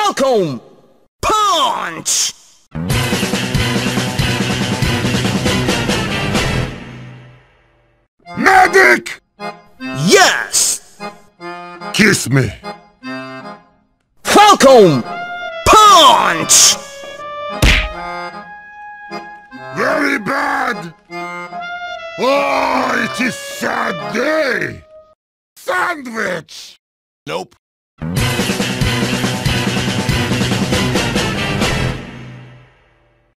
Falcon Punch! Medic! Yes! Kiss me. Falcon Punch! Very bad! Oh, it is sad day! Sandwich! Nope.